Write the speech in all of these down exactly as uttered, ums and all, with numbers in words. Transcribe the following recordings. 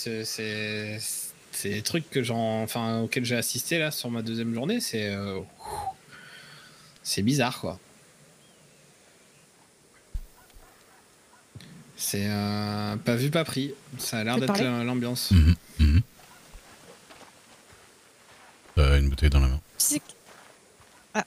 c'est c'est des trucs que j'en, enfin, auxquels j'ai assisté là sur ma deuxième journée, c'est euh, c'est bizarre quoi. C'est euh, pas vu pas pris. Ça a l'air d'être l'ambiance. Mmh, mmh. T'as une bouteille dans la main. Ah.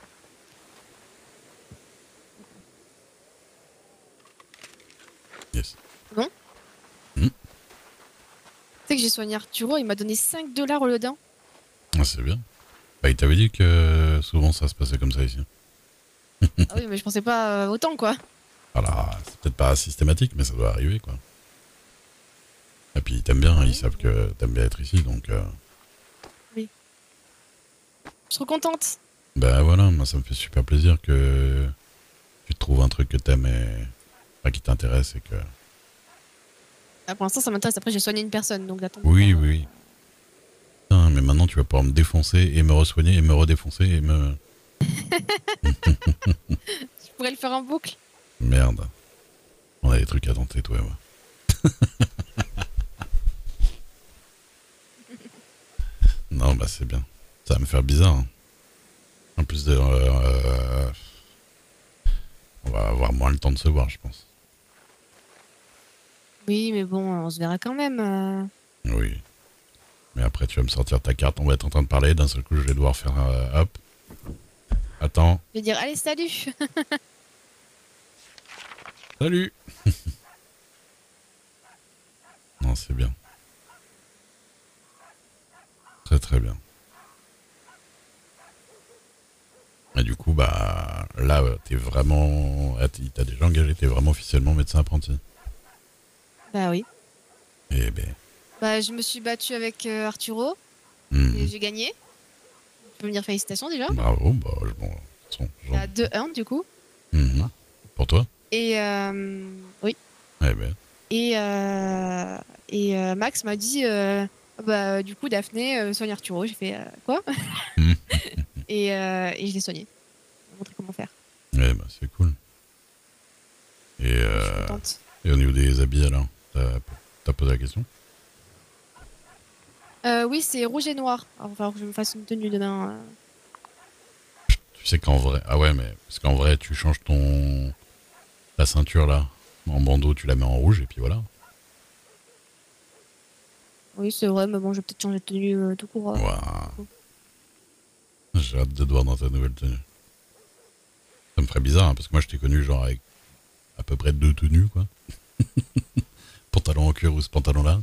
Yes. Bon. Mmh. Tu sais que j'ai soigné Arturo, il m'a donné cinq dollars au lieu d'un. Ah, c'est bien. Bah, il t'avait dit que souvent ça se passait comme ça ici. Ah oui, mais je pensais pas euh, autant, quoi. Voilà, c'est peut-être pas systématique, mais ça doit arriver, quoi. Et puis ils t'aiment bien, oui. Ils savent que t'aimes bien être ici, donc... Euh... Oui. Je suis trop contente. Bah voilà, moi ça me fait super plaisir que tu te trouves un truc que t'aimes et... Enfin, qui t'intéresse et que... Ah, pour l'instant, ça m'intéresse. Après, j'ai soigné une personne, donc j'attends. Oui, oui, oui. Putain, mais maintenant tu vas pouvoir me défoncer et me re-soigner et me redéfoncer et me... Je pourrais le faire en boucle. Merde. On a des trucs à tenter, toi et moi. Non, bah c'est bien. Ça va me faire bizarre. Hein. En plus de... Euh, on va avoir moins le temps de se voir, je pense. Oui, mais bon, on se verra quand même. Euh... Oui. Mais après, tu vas me sortir ta carte, on va être en train de parler. D'un seul coup, je vais devoir faire... Euh, hop. Attends. Je vais dire, allez, salut. Salut. Non, c'est bien. Très très bien. Et du coup, bah là, t'es vraiment... T'as déjà engagé, t'es vraiment officiellement médecin apprenti. Bah oui. Eh ben... Bah, je me suis battue avec euh, Arturo. Mmh. Et j'ai gagné. Tu peux me dire félicitations déjà. Bravo, bah bon... Il y a deux un du coup. Mmh. Pour toi. Et euh, oui. Eh ben... Et, euh, et euh, Max m'a dit, euh, bah, du coup, Daphné euh, soigne Arturo. J'ai fait, euh, quoi mmh. et, euh, et je l'ai soigné. Je vais montrer comment faire. Eh ben, c'est cool. Et, euh, je suis contente. Et au niveau des habits, alors, t'as posé la question euh, Oui, c'est rouge et noir. Alors, il va falloir que je me fasse une tenue demain. Euh... Tu sais qu'en vrai... Ah ouais, mais... Parce qu'en vrai, tu changes ton... La ceinture, là. En bandeau, tu la mets en rouge, et puis voilà. Oui, c'est vrai, mais bon, je vais peut-être changer de tenue euh, tout court. Euh, wow. J'ai hâte de te voir dans ta nouvelle tenue. Ça me ferait bizarre, hein, parce que moi, je t'ai connu genre avec à peu près deux tenues, quoi. Pantalon en cuir ou ce pantalon-là.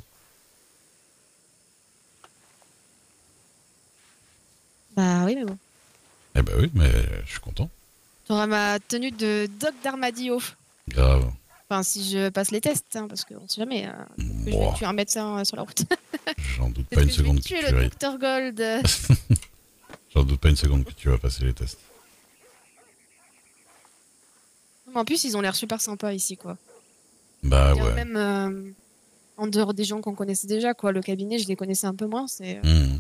Bah oui, mais bon. Eh bah oui, mais je suis content. T'auras ma tenue de Doc d'Armadillo. Grave. Enfin, si je passe les tests, hein, parce qu'on sait jamais. Euh, que je vais tuer un médecin euh, sur la route. J'en doute pas une que seconde je vais que tuer tu le vas... docteur Gold. J'en doute pas une seconde que tu vas passer les tests. En plus, ils ont l'air super sympas ici, quoi. Bah ouais. Même euh, en dehors des gens qu'on connaissait déjà, quoi. Le cabinet, je les connaissais un peu moins. C'est. Mmh.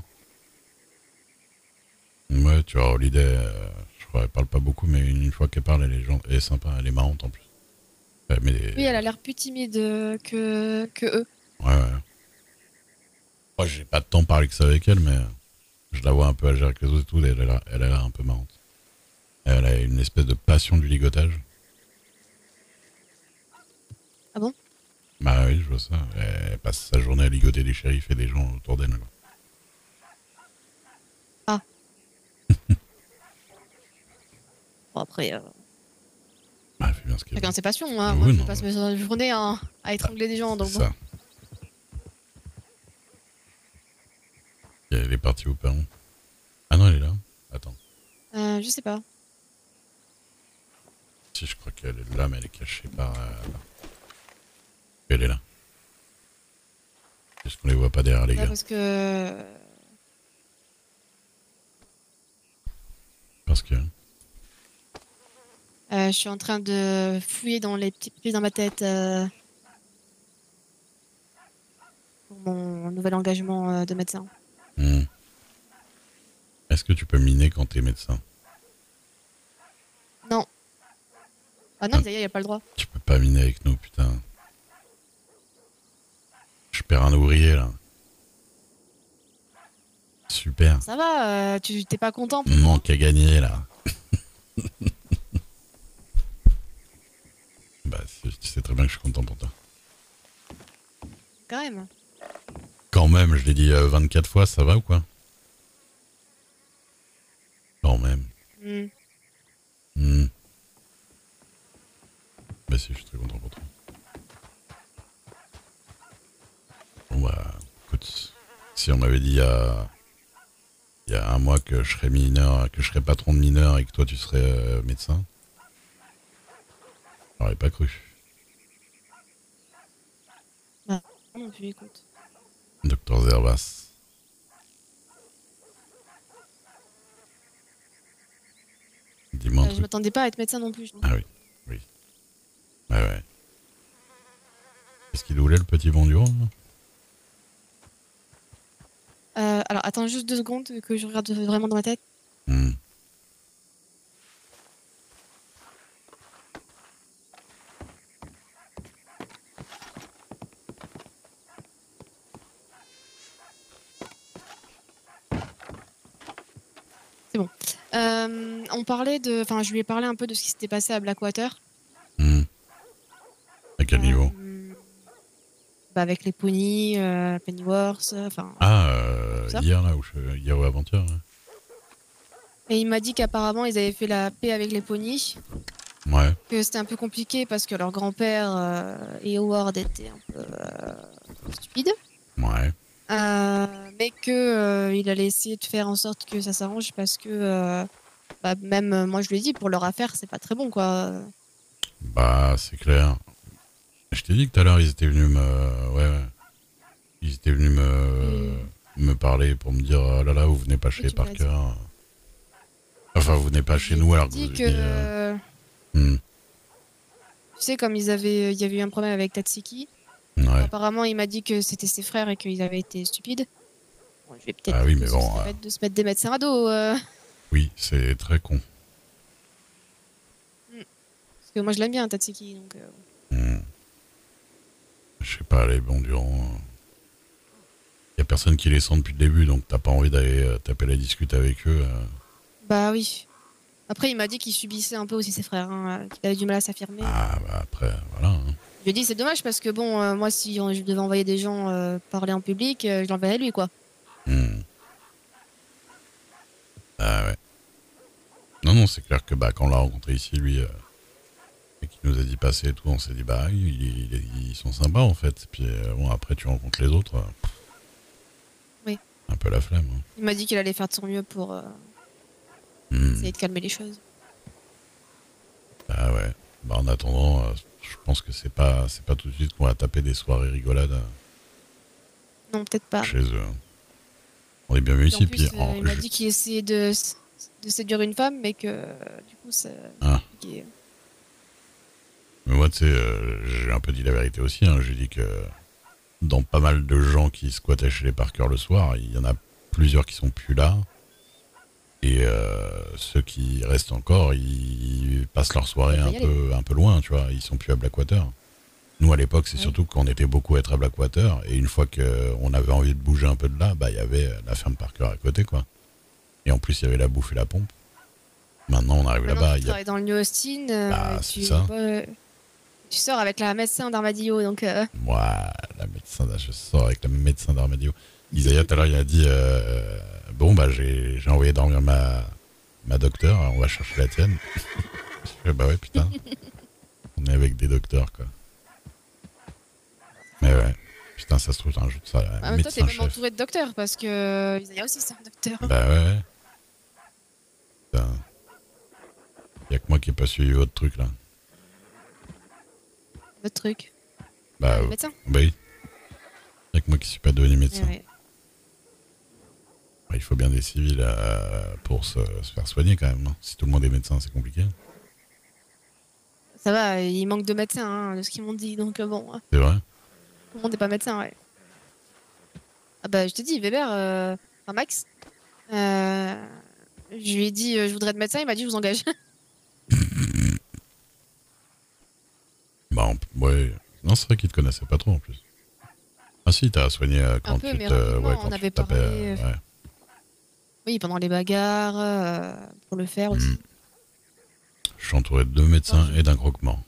Ouais, tu vois, Holiday, euh, je crois, elle parle pas beaucoup, mais une fois qu'elle parle, elle est, gens... elle est sympa, elle est marrante en plus. Ouais, mais... Oui, elle a l'air plus timide que, que eux. Ouais, ouais. Moi, j'ai pas de temps parler que ça avec elle, mais je la vois un peu agir avec les autres et tout, elle a l'air elle a l'air un peu marrante. Elle a une espèce de passion du ligotage. Ah bon? Bah oui, je vois ça. Elle passe sa journée à ligoter des shérifs et des gens autour d'elle. Ah. Bon, après... Euh... Bah, elle fait bien ce qu'elle veut. Chacun ses passions, hein. Oui, Moi, non, je passe mes journées à, à étrangler ah, des gens, donc c'est bon. ça. Elle est partie où, pardon? Ah non, elle est là. Attends. Euh, je sais pas. Si, je crois qu'elle est là, mais elle est cachée par... Euh, là. Elle est là. Est-ce qu'on les voit pas derrière les ouais, gars? Parce que... Parce que... Euh, je suis en train de fouiller dans les petits papiers dans ma tête euh, pour mon nouvel engagement euh, de médecin. Mmh. Est-ce que tu peux miner quand t'es médecin? Non. Ah non, Isaiah, il n'y a pas le droit. Tu peux pas miner avec nous, putain. Je perds un ouvrier, là. Super. Ça va, euh, tu t'es pas content pour moi? Manque à gagner, là. Bah, c'est- tu sais très bien que je suis content pour toi. Quand même. Quand même, je l'ai dit euh, vingt-quatre fois, ça va ou quoi? Quand même. Hmm. Hmm. Bah si, je suis très content pour toi. Bon bah, écoute, si on m'avait dit il y a, il y a un mois que je serais mineur, que je serais patron de mineur et que toi tu serais euh, médecin, j'aurais pas cru. Bah, non plus, écoute. Docteur Zervas. Dis-moi un Euh, je truc. m'attendais pas à être médecin non plus. je pense. Ah oui, oui. Ouais, ouais. Qu'est-ce qu'il voulait le petit bon du rond, là? Euh, alors, attends juste deux secondes que je regarde vraiment dans ma tête. Hmm. C'est bon. Euh, on parlait de. Enfin, je lui ai parlé un peu de ce qui s'était passé à Blackwater. Hmm. À quel niveau? Euh, bah, avec les ponies, euh, Pennyworth, euh, enfin. Ah, euh, ça. hier là, ou je- hier ou avant-hier. Hein. Et il m'a dit qu'apparemment, ils avaient fait la paix avec les ponies. Ouais, Que c'était un peu compliqué parce que leur grand-père euh, et Howard étaient un peu euh, stupides. ouais. Euh, mais que euh, il allait essayer de faire en sorte que ça s'arrange parce que euh, bah, même euh, moi je lui ai dit pour leur affaire c'est pas très bon quoi. Bah, c'est clair. Je t'ai dit que tout à l'heure, ils étaient venus me... Ouais, ouais. Ils étaient venus me... me parler pour me dire, oh là là, vous venez pas Oui, chez tu me l'as dit. Parker. Enfin, vous venez pas chez Je nous lui ai alors que dit vous que venez... euh, euh, hmm. tu sais comme ils avaient il y avait eu un problème avec Tatsiki. Ouais. Apparemment il m'a dit que c'était ses frères et qu'ils avaient été stupides. Bon, je vais peut-être Ah oui, dire mais que bon, ce serait euh, bête de se mettre des médecins à dos euh, oui, c'est très con. parce que moi je l'aime bien Tatsiki donc euh, Hmm. Je sais pas, les bons durant... Il y a personne qui les sent depuis le début, donc t'as pas envie d'aller euh, taper la discute avec eux. euh. bah oui. Après, il m'a dit qu'il subissait un peu aussi ses frères, hein, qu'il avait du mal à s'affirmer. Ah, bah après, voilà. Hein. Je lui ai dit, c'est dommage parce que bon, euh, moi, si on- je devais envoyer des gens euh, parler en public, euh, je l'enverrais lui, quoi. Hmm. Ah ouais. Non, non, c'est clair que bah, quand on l'a rencontré ici, lui, euh, et qu'il nous a dit passer et tout, on s'est dit, bah, ils, ils- ils sont sympas en fait. Puis euh, bon, après, tu rencontres les autres, euh, pff, Oui. un peu la flemme. Hein. Il m'a dit qu'il allait faire de son mieux pour euh, Hmm. essayer de calmer les choses. Ah ouais. Bah, en attendant, euh, je pense que c'est pas, c'est pas tout de suite qu'on va taper des soirées rigolades euh, Non, peut-être pas. chez eux. Hein. On est bien vu Et ici. en plus, Puis, euh, en- il m'a je- dit qu'il essayait de, s- de séduire une femme, mais que euh, du coup, c'est Ah. compliqué. Mais moi, tu sais, euh, j'ai un peu dit la vérité aussi. Hein. J'ai dit que dans pas mal de gens qui squattaient chez les Parker le soir, il y en a plusieurs qui sont plus là. Et euh, ceux qui restent encore, ils passent leur soirée Faut un y aller. peu, un peu loin, tu vois. Ils sont plus à Blackwater. Nous, à l'époque, c'est Ouais. surtout qu'on était beaucoup à être à Blackwater. Et une fois qu'on avait envie de bouger un peu de là, bah, il y avait la ferme Parker à côté, quoi. Et en plus, il y avait la bouffe et la pompe. Maintenant, on arrive Maintenant, là-bas. tu il Y a... travailles dans le New Austin, euh, Bah, c'est tu, ça. ouais, tu sors avec la médecin d'Armadillo, donc euh, Moi, la médecin, je sors avec le médecin d'Armadillo. Isaiah, tout à l'heure, il a dit euh, bon, bah, j'ai j'ai envoyé dormir ma, ma docteure, on va chercher la tienne. Je fais, bah ouais, putain. On est avec des docteurs, quoi. Mais ouais, putain, ça se trouve, un jeu de ça, en même temps, t'es médecin même chef. entouré de docteurs parce que euh, Isaiah aussi, c'est un docteur. Bah ouais, ouais. Putain. Y a que moi qui ai pas suivi votre truc, là. Votre truc. Bah, Le euh, médecin. bah oui. Y a que moi qui suis pas devenu médecin. Ouais, ouais. Bah, il faut bien des civils euh, pour se, se faire soigner, quand même. Hein. Si tout le monde est médecin, c'est compliqué. Ça va, il manque de médecins, hein, de ce qu'ils m'ont dit, donc euh, bon, C'est vrai. tout le monde n'est pas médecin, ouais. Ah bah, je te dis, Weber, euh, enfin Max, euh, je lui ai dit, euh, je voudrais être médecin, il m'a dit, je vous engage. Bah, on- ouais. Non, c'est vrai qu'ils te connaissaient pas trop en plus. Ah si, t'as soigné euh, quand peu, tu mais te, rapidement, ouais, on quand tu avait te tapais. parlé, euh, euh, ouais. Oui, pendant les bagarres, euh, pour le faire aussi. Hmm. Je suis entouré de deux médecins et d'un croque-mort.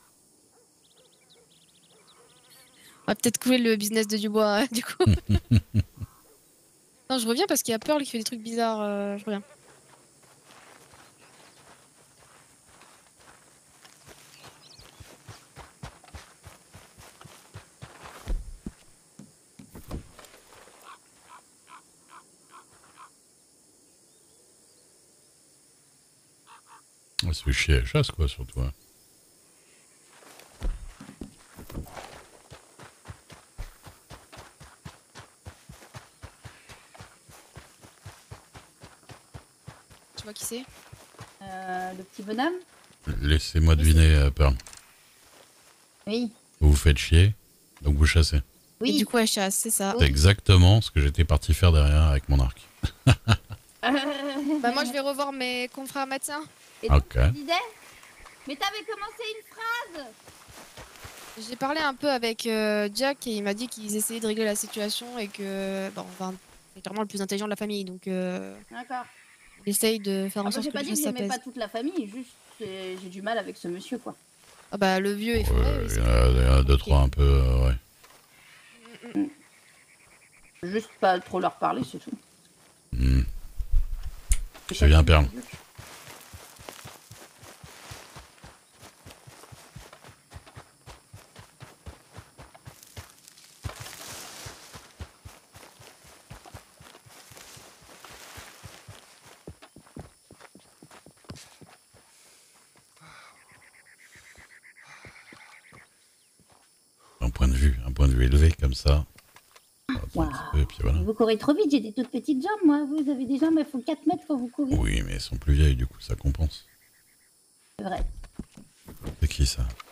On va peut-être couler le business de Dubois, du coup. Non, je reviens parce qu'il y a Pearl qui fait des trucs bizarres. euh, je reviens. On se fait chier à la chasse, quoi, surtout. Hein. Tu vois qui c'est? Euh, le petit bonhomme. Laissez-moi deviner, euh, Pearl. Oui. Vous vous faites chier, donc vous chassez. Oui. Et du coup, elle chasse, c'est ça. C'est exactement ce que j'étais parti faire derrière avec mon arc. Bah, moi, je vais revoir mes confrères médecins. Et donc, Ok. tu disais. Mais t'avais commencé une phrase. J'ai parlé un peu avec euh, Jack et il m'a dit qu'ils essayaient de régler la situation et que bon, enfin, c'est clairement le plus intelligent de la famille, donc euh, D'accord. il essaye de faire en Ah, moi, sorte j'ai que pas les dit que choses j'aimais s'apaisent. pas toute la famille, juste euh, j'ai du mal avec ce monsieur, quoi. Ah bah le vieux est Ouais, frais. il y en a, il y en a deux, trois un peu, euh, ouais. Juste pas trop leur parler, c'est tout. Hmm. C'est bien, Perle. Un point de vue, un point de vue élevé comme ça. Wow. Un petit peu, et puis voilà. Vous courez trop vite, j'ai des toutes petites jambes, moi. Vous avez des jambes, il faut quatre mètres quand vous courez. Oui, mais elles sont plus vieilles, du coup, ça compense. C'est vrai. C'est qui ça?